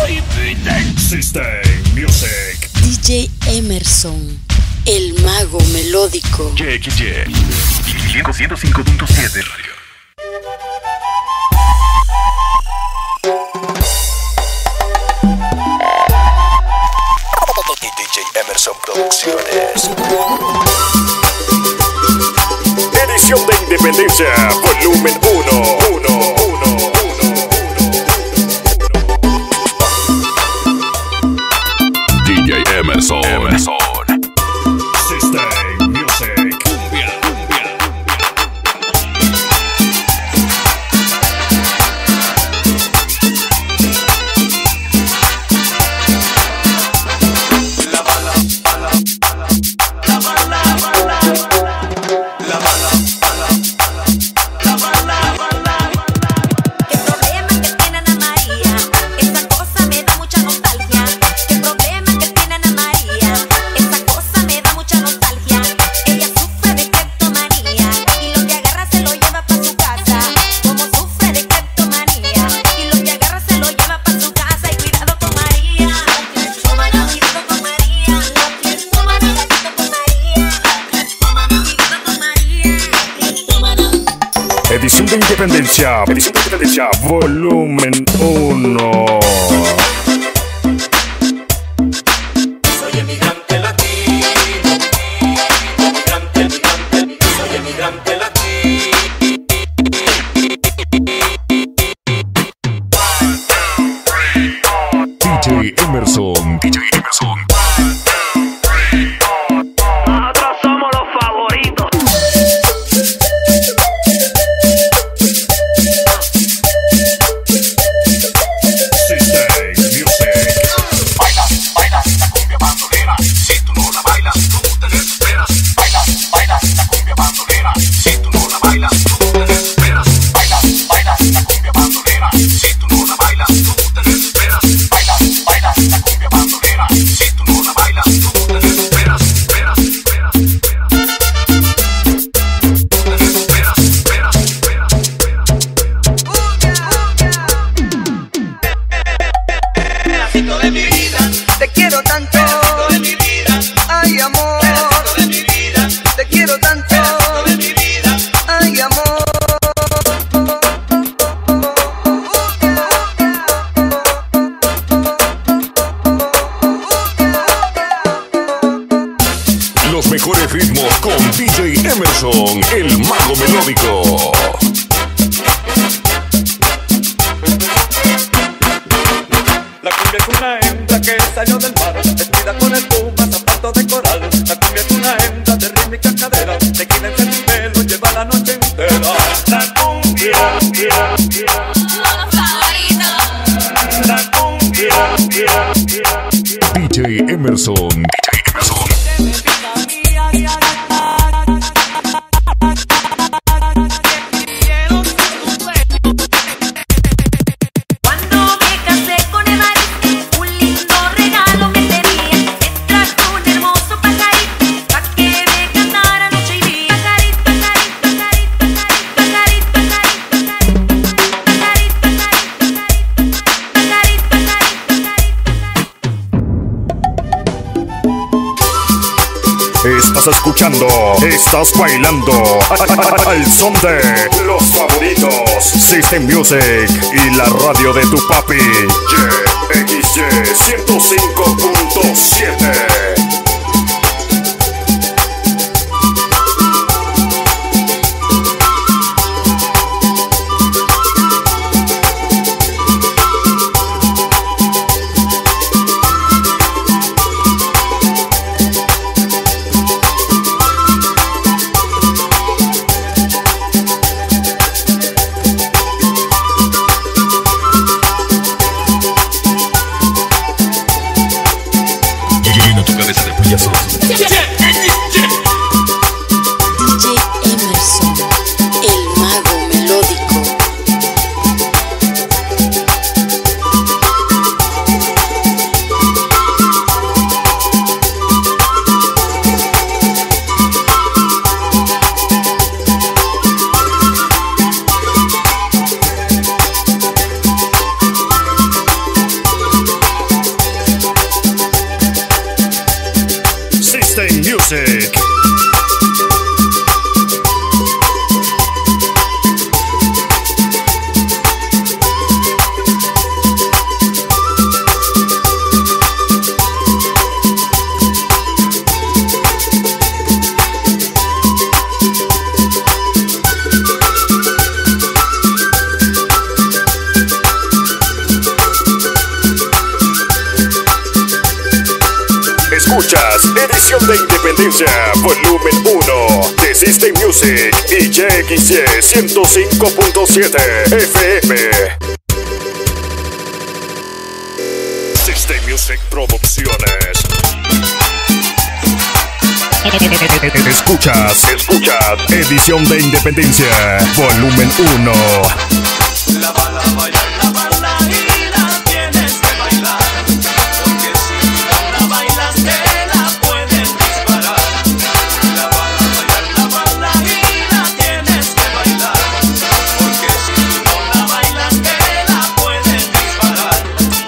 System Music. DJ Emerson, el mago melódico. XY 105.7 Radio. DJ Emerson Producciones. Edición de Independencia, volumen 1. DJ Emerson. System Music. Cumbia. Edición de Independencia, volumen 1. Soy emigrante latino, soy emigrante latino. DJ Emerson. Nosotros somos los favoritos. Los mejores ritmos con DJ Emerson, el mago melódico. La cumbia es una hembra que salió del mar, vestida con espuma, zapatos de coral. La cumbia es una hembra de rítmica cadera, te quita en el pelo, lleva la noche entera. La cumbia, la cumbia. DJ Emerson. Estás escuchando, estás bailando al son de los favoritos, System Music y la radio de tu papi, XY 105.7. edición de Independencia, volumen 1, de System Music y YXY 105.7 FM. System Music Producciones. Escuchas, edición de Independencia, volumen 1. La bala, bailar la bala y la tienes que bailar, porque si no la bailas te la pueden disparar. La bala y la tienes que bailar, porque si no la bailas te la pueden disparar.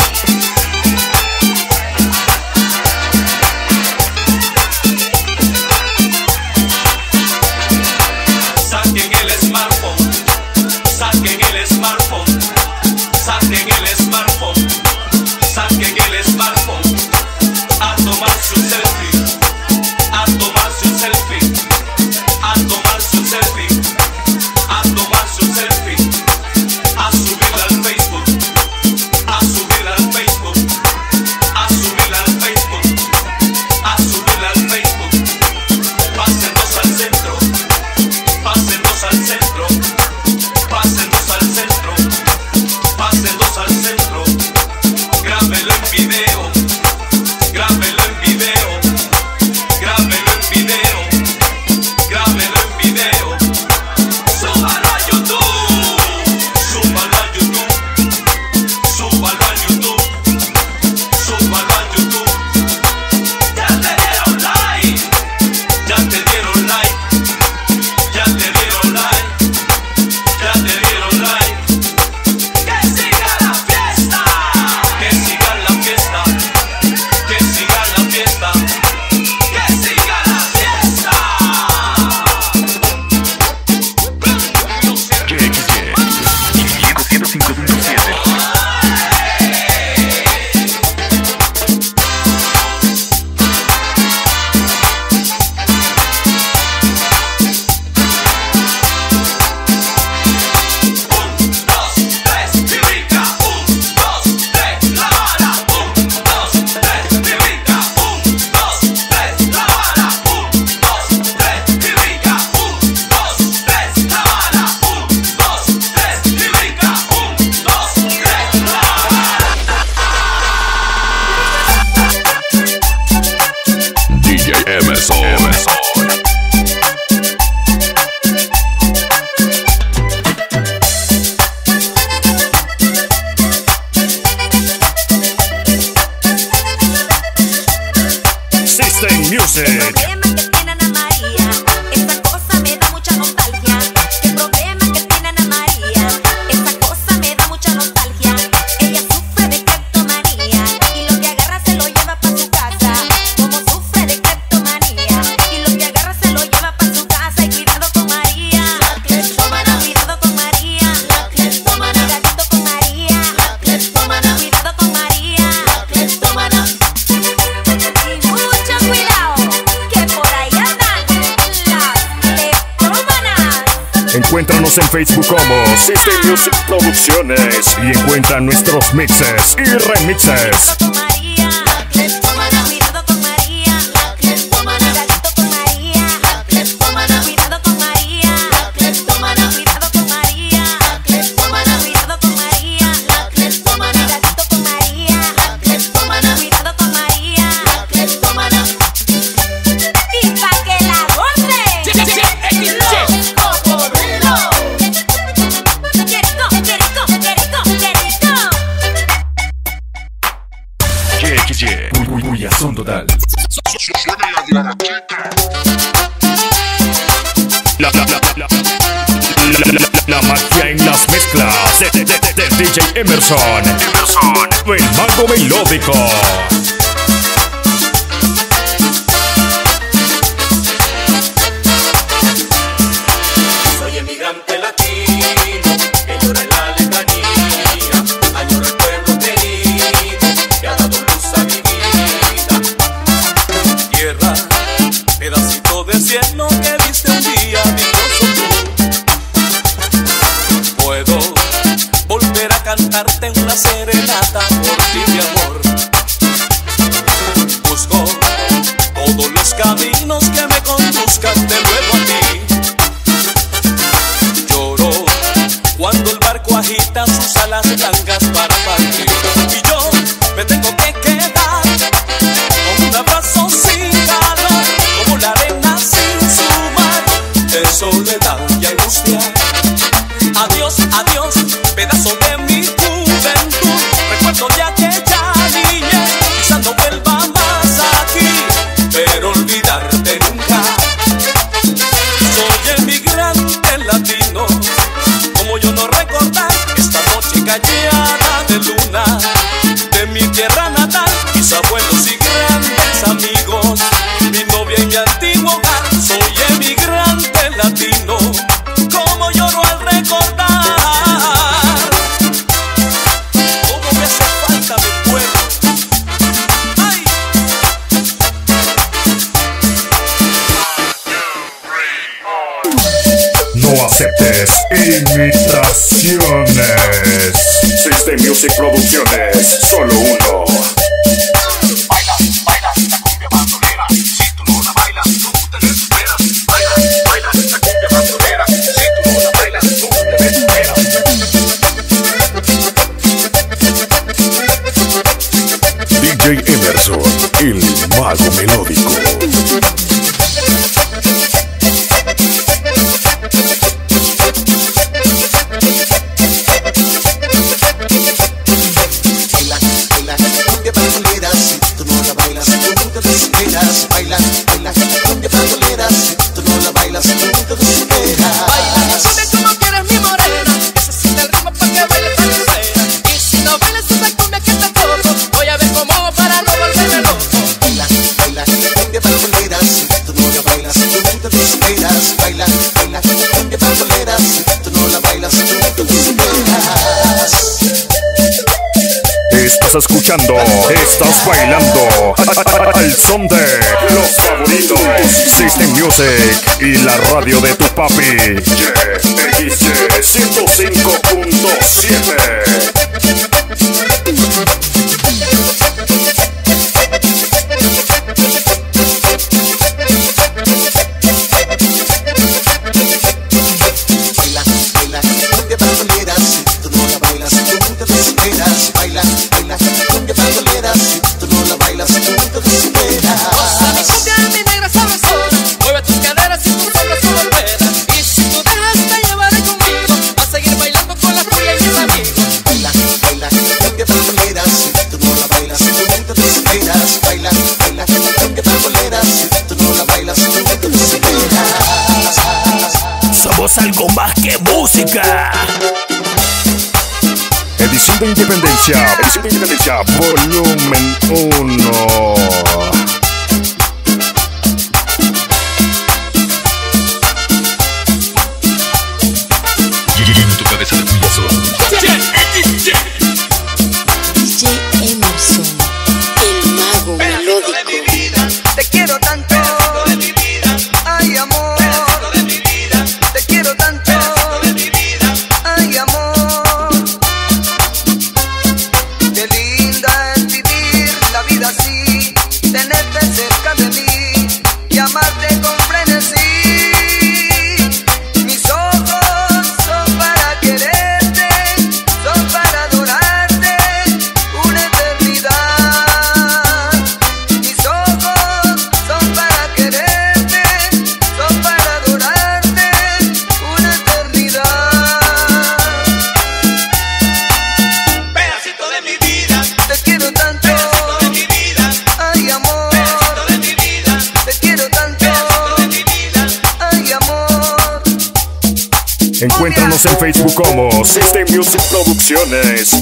Saquen el smartphone, saquen el smartphone, saquen el smartphone, saquen el smartphone, a tomarse un selfie, a tomarse un selfie, a tomarse un selfie, a tomarse un selfie, a subirla al Facebook, a subirla al Facebook, a subirla al Facebook, a subirla al Facebook. Pásennos al centro, pásennos al centro, pásennos al centro, pásenlos al centro. Grábelo en video, grábelo en video, grábelo en video, grábelo en video. Súbalo a YouTube, súbalo a YouTube, súbalo a YouTube, súbalo a YouTube. Ya te dieron like, ya te dieron like, ya te dieron like, ya te dieron like. Que siga la fiesta, que siga la fiesta, que siga la fiesta, que siga la fiesta. DJ Emerson. System Music. Problema que tiene Ana María, esa cosa me da mucha nostalgia. El problema que tiene Ana María, esa cosa me da mucha nostalgia. Ella sufre de cleptomanía y lo que agarra se lo lleva pa' su casa. Como sufre de cleptomanía y lo que agarra se lo lleva pa' su casa. Y cuidado con María, la cleptómana. Cuidado con María, la cleptómana. Cuidadito con María, la cleptómana. Cuidado con María, la cleptómana. Y mucho cuidado, que por ahí andan las cleptómanas. Encuéntranos en Facebook como System Music Producciones y encuentra nuestros mixes y remixes. Cuidado con María, la cleptómana. Cuidado con María, la cleptómana. Cuidadito con María, la cleptómana. Cuidado con María, la cleptómana. Cuidado con María, la cleptómana. Cuidado con María, la cleptómana. Cuidadito con María, la cleptómana. Cuidado con María, la cleptómana. Y pa' que la goce, los cocodrilos. Querico, querico, querico, querico. Bullazón total. La magia en las mezclas de DJ Emerson. El mago melódico. Soy emigrante latino, que llora en la lejanía, añoro el pueblo querido, que ha dado luz a mi vida. Tierra, pedacito de cielo que viste un día dichoso tú. Puedo volver a cantarte una serenata por ti, mi amor. Busco todos los encontrarte luego a ti. Lloro cuando el barco agita sus alas blancas para partir. Y yo me tengo que quedar con un abrazo sin calor, como la arena sin su mar, de soledad y angustia. Adiós, adiós, pedazo de mi juventud, recuerdo de aquella niñez, quizás no vuelva más aquí, pero olvidarte nunca. Soy emigrante latino, como yo no recordar esta noche callada de luna, de mi tierra natal, mis abuelos y grandes amigos, mi novia y mi antiguo hogar. Soy emigrante latino, como lloro al recordar cómo me hace falta mi pueblo. ¡Ay! No aceptes imitaciones. System Music Producciones, solo uno. Baila, baila la cumbia bandolera. Si tú no la bailas, tú te desesperas. Baila, baila la cumbia bandolera. Si tú no la bailas, tú te desesperas. DJ Emerson, el mago melódico. Baila, baila la cumbia bandolera. Si tú no la bailas, tú te desesperas. Baila, baila la cumbia bandolera. Si tú no la bailas, tú te desesperas. Baila mi cumbia como quieres, mi morena. Necesita el ritmo para que baile para que sea. Y si no bailas esa cumbia que te toco, voy a ver cómo hago para no volverme loco. Baila, baila la cumbia bandolera. Si tú no la bailas, tú te desesperas. Baila, baila la cumbia bandolera. Si tú no la bailas, tú te desesperas. Estás escuchando, estás bailando al son de los favoritos, System Music y la radio de tu papi, XY 105.7. Baila, baila la cumbia bandolera. Si tú no la bailas, tú te desesperas. Baila, baila la cumbia bandolera. Si tú no la bailas, tú te desesperas. Goza mi cumbia, mi negra sabrosona. Mueve tus caderas y tus hombros como ruedas. Y si tú dejas, te llevaré conmigo a seguir bailando con la tuya y mis amigos. Baila, baila la cumbia bandolera. Si tú no la bailas, tú te desesperas. Baila, baila la cumbia bandolera. Si tú no la bailas, tú te desesperas. Somos algo más que música. Edición de Independencia, volumen 1. En tu cabeza de payaso. DJ Emerson, el mago melódico. Te quiero tanto, ay amor, te quiero tanto, ay amor. Qué linda es vivir la vida así, tenerte cerca de mí y amarte con frenesí. Mis ojos son para quererte, son para adorarte una eternidad. Mis ojos son para quererte, son para adorarte una eternidad. Pedacito de mi vida, Te quiero tanto, pedacito de mi vida, ay amor. pedacito de mi vida, Te quiero tanto, pedacito de mi vida. ay amor. Encuéntranos en Facebook como System Music Producciones.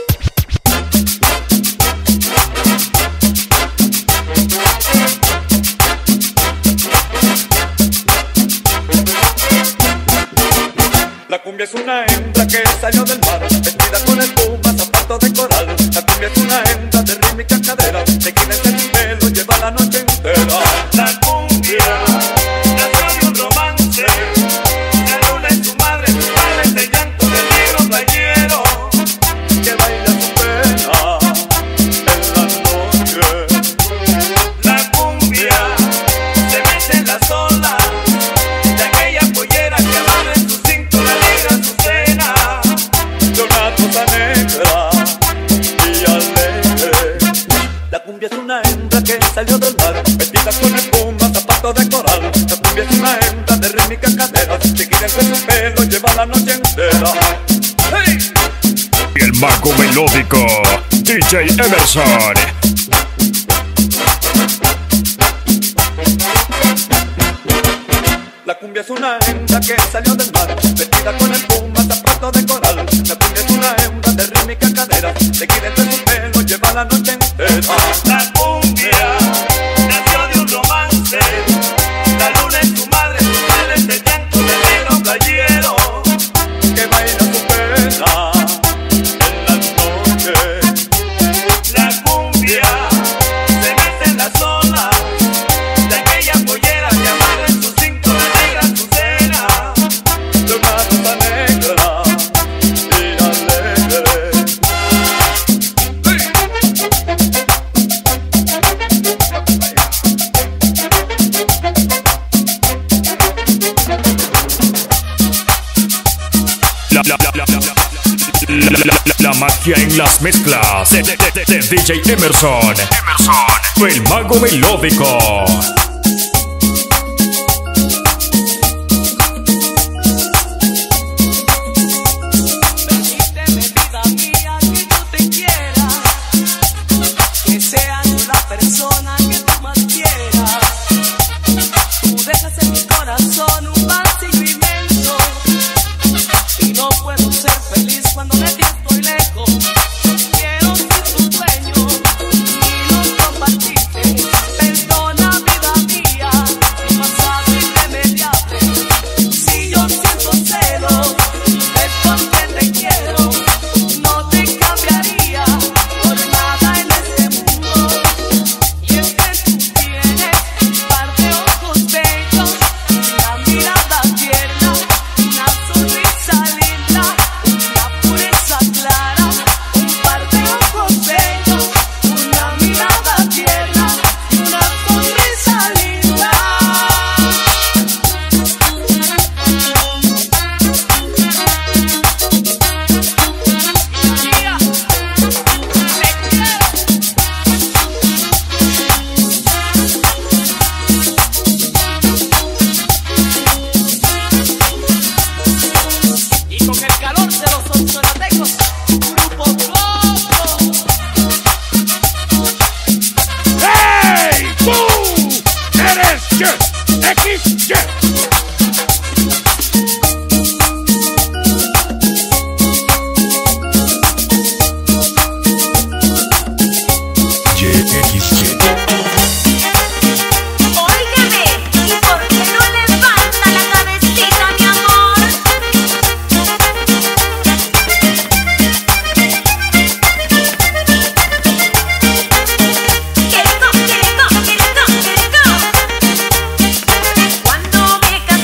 La cumbia es una hembra que salió del mar, vestida con espuma, zapato de coral. La cumbia es una hembra de rítmica cadera, de quienes en el pelo lleva la noche entera. La cumbia nació de un romance, la luna es su madre, su padre es el llanto del negro playero que baila su pena en la noche. La cumbia se mece en las olas rítmica cadera, te gira entre su pelo, lleva la noche entera. ¡Hey! Y el mago melódico, DJ Emerson. La cumbia es una hembra que salió del mar, vestida con espuma, zapato de coral. La cumbia es una hembra de rítmica cadera, te gira entre su pelo, lleva la noche entera. La cumbia nació de un romance. La luna es tu madre es el llanto del negro playero Que baila su pena en las noches. La cumbia se mece en las olas de aquella pollera que amarra en su cintura negra su cena. Tu hermano está negra y alegre. La magia en las mezclas de DJ Emerson. El mago melódico. Permíteme, vida mía, que yo te quiera, que sea yo la persona que tú más quieras. Tú dejas en mi corazón un vacío inmenso y no puedo ser feliz cuando de ti estoy lejos. Quiero ser tu dueño y no compartirte. Perdona, vida mía, mi pasado irremediable. Si yo siento celos, es porque te quiero. No te cambiaría por nada en este mundo. Y es que tú tienes un par de ojos bellos, una mirada tierna, una sonrisa linda, una pureza clara. Un par de ojos bellos, una mirada tierna, una sonrisa linda. Mía, te quiero. Y con el calor de los sonsoratecos, Grupo Globo. ¡Hey! ¡Tú! ¡Eres XY! Óigame, ¿y por qué no levanta la cabecita, mi amor? Cuando me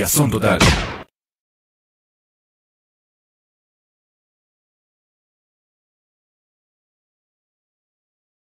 Quemazón total.